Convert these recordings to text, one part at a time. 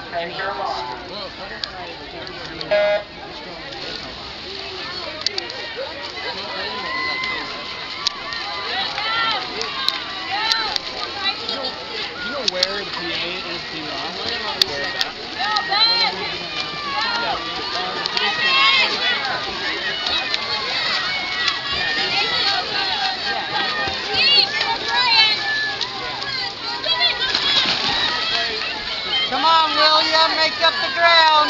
Take your mom. You know where the PA is to where it's at? Come on, William, make up the ground.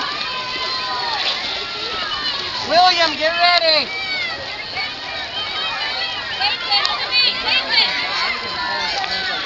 William, get ready. Wait,